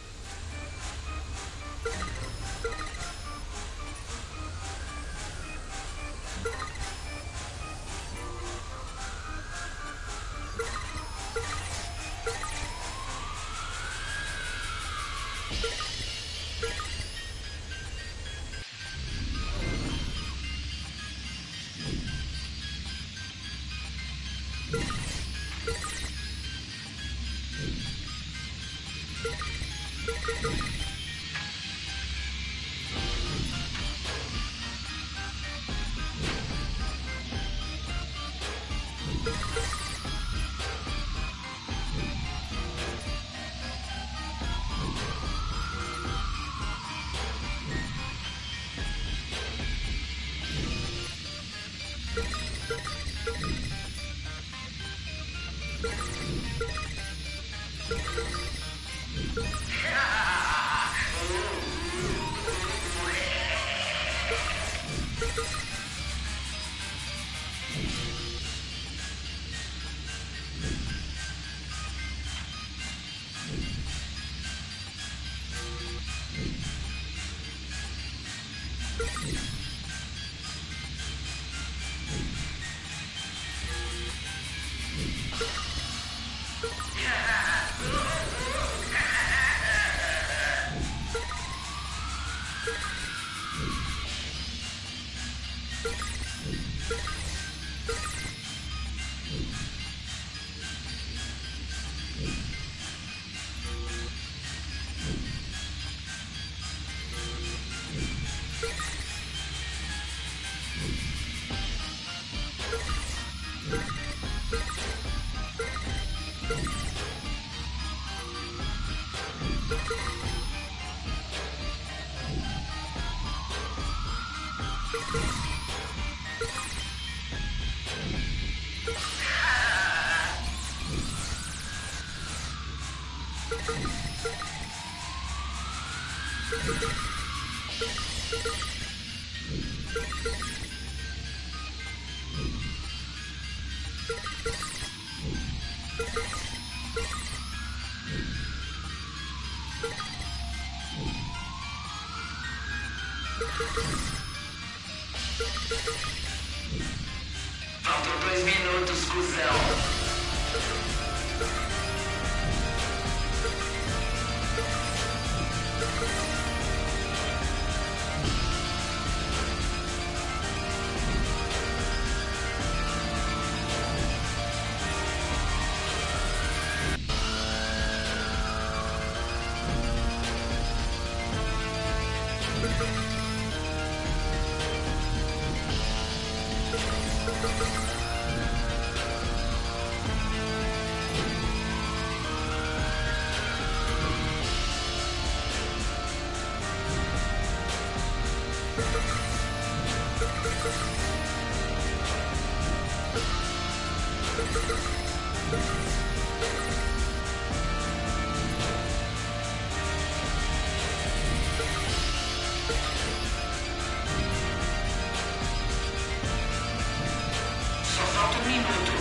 Faltam 2 minutos, cuzão. Só falta 1 minuto.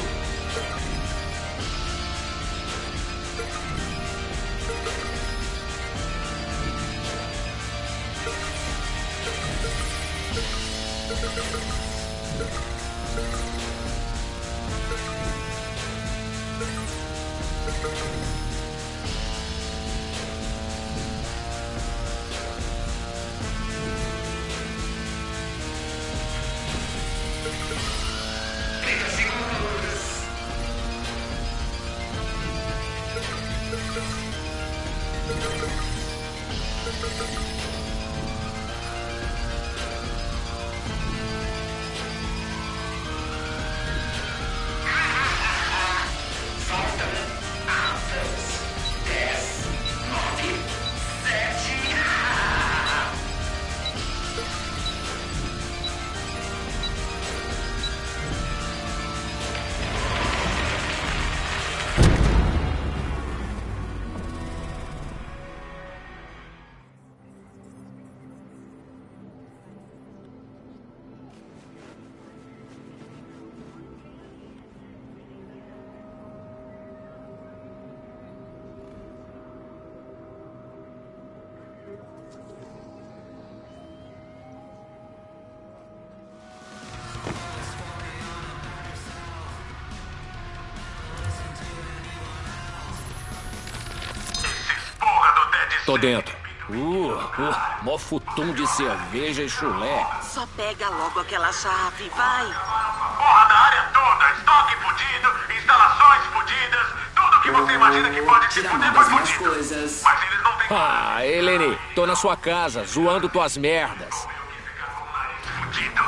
Tô dentro. Mó futum de cerveja e chulé. Só pega logo aquela chave, vai. Porra da área toda, estoque fudido, instalações fudidas, tudo que você imagina que pode se fuder foi fudido. Mas eles não têm... Ah, Eleni, tô na sua casa, zoando tuas merdas. Fudido.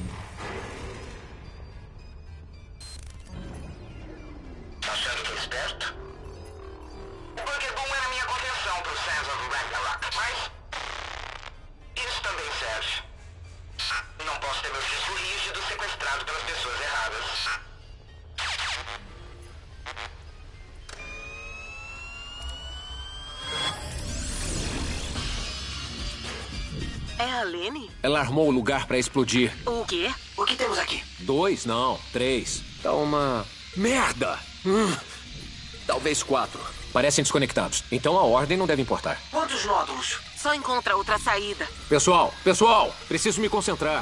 Achando que é esperto? O Bunker Boom era minha contenção pro Sands of Ragnarok, mas isso também serve. Não posso ter meu disco rígido sequestrado pelas pessoas erradas. É a Lene? Ela armou o lugar pra explodir. O quê? O que temos aqui? 2, não, 3. Tá uma... merda! Talvez 4. Parecem desconectados. Então a ordem não deve importar. Quantos nódulos? Só encontra outra saída. Pessoal, preciso me concentrar.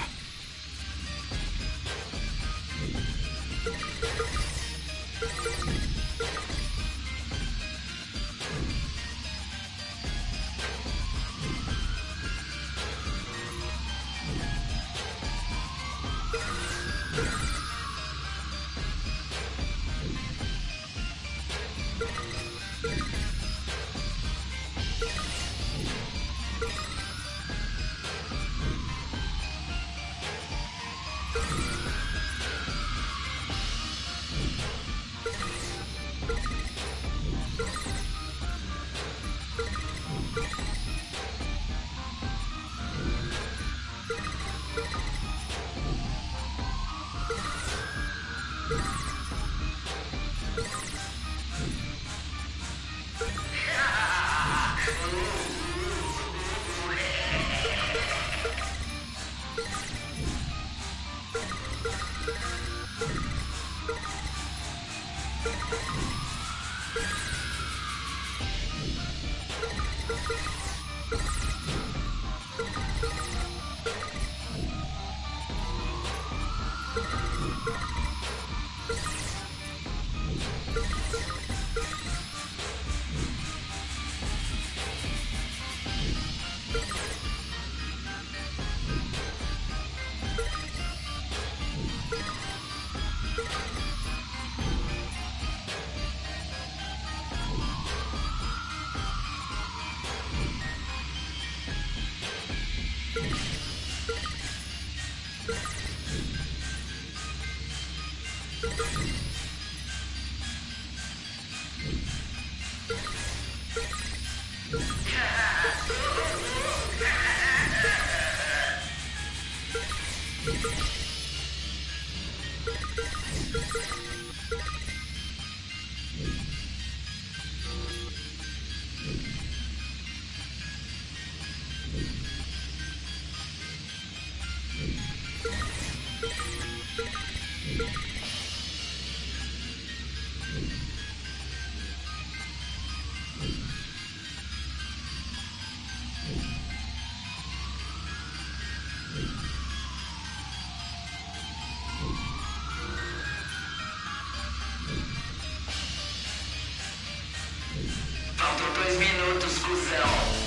Faltam 2 minutos, cuzão.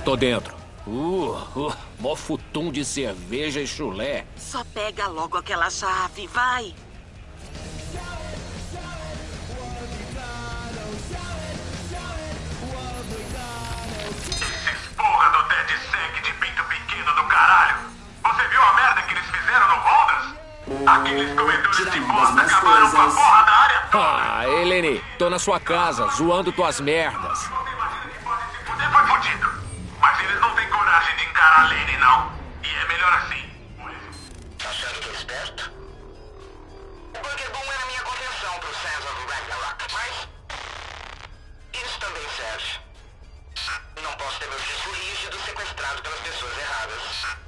Tô dentro. Mó futum de cerveja e chulé. Só pega logo aquela chave, vai. Esses porra do DedSec de pinto pequeno do caralho. Você viu a merda que eles fizeram no Rondas? Aqueles comedores de bosta acabaram com a porra da área toda. Ah, Eleni, tô na sua casa, zoando tuas merdas. Fuder foi fudido. Mas eles não têm coragem de encarar a Lane, não. E é melhor assim. Achando que é esperto? O Burger Boom era minha contenção pro Sands of Ragnarok, mas isso também serve. Não posso ter meu disco rígido sequestrado pelas pessoas erradas.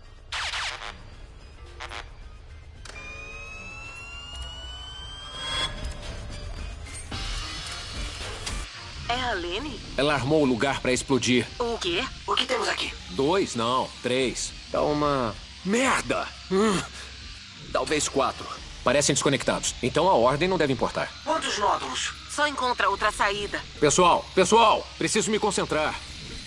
É a Lene? Ela armou o lugar pra explodir. O quê? O que temos aqui? 2, não, 3. Tá uma merda. Talvez 4. Parecem desconectados. Então a ordem não deve importar. Quantos nódulos? Só encontra outra saída. Pessoal, preciso me concentrar.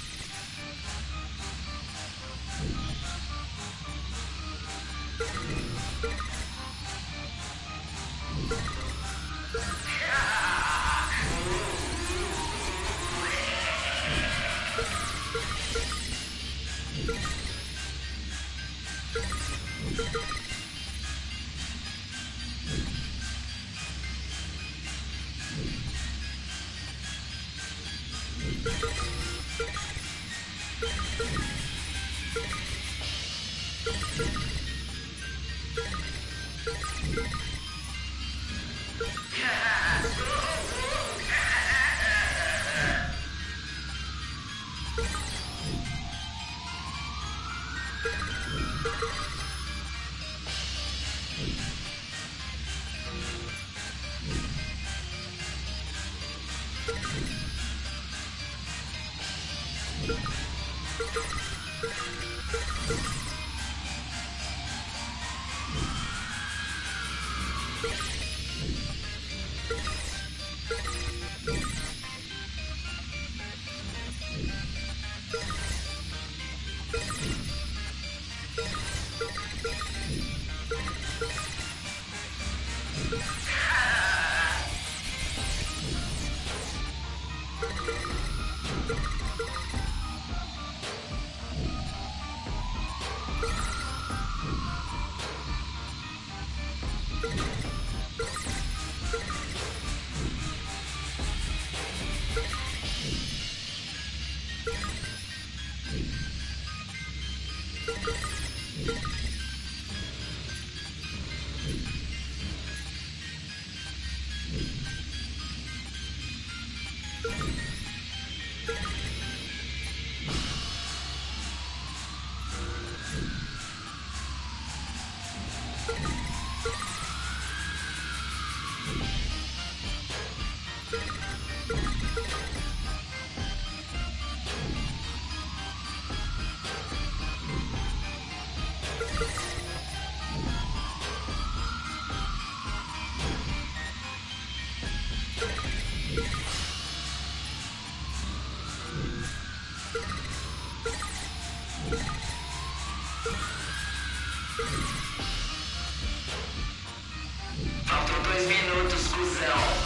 Faltam 2 minutos, cuzão.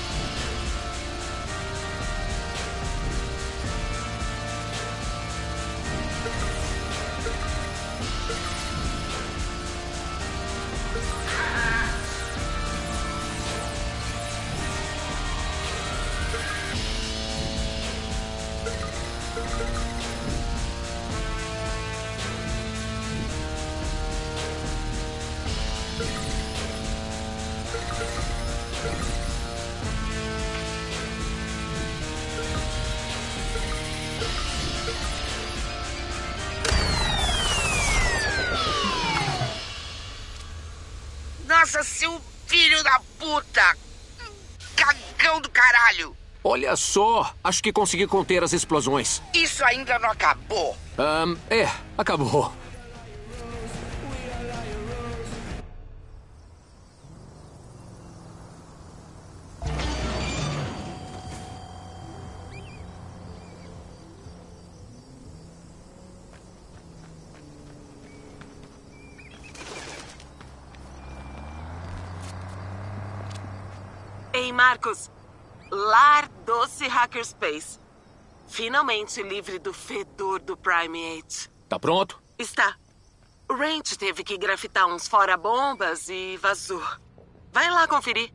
Nossa, seu filho da puta! Cagão do caralho! Olha só, acho que consegui conter as explosões. Isso ainda não acabou. Acabou. Ei, Marcos. Lar doce Hackerspace. Finalmente livre do fedor do Primate. Tá pronto? Está. O Ranch teve que grafitar uns fora-bombas e vazou. Vai lá conferir.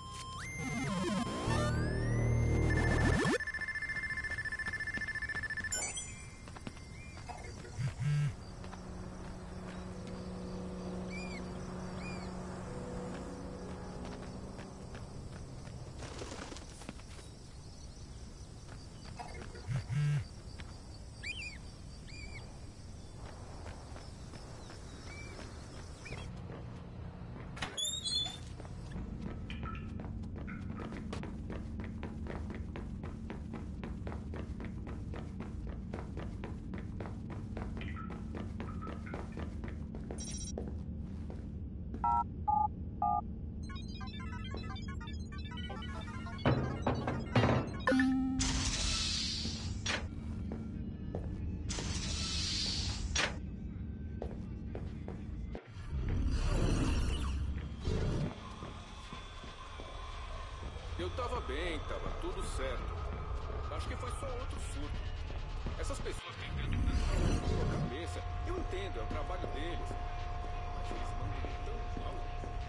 Eu tava bem, tava tudo certo. Acho que foi só outro surto. Essas pessoas têm tanto na sua cabeça. Eu entendo, é o trabalho deles. Mas eles mandam tão mal.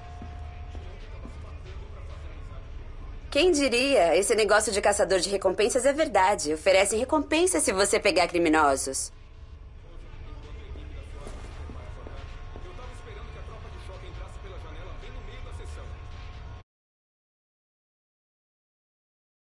Quem diria? Esse negócio de caçador de recompensas é verdade. Oferecem recompensas se você pegar criminosos.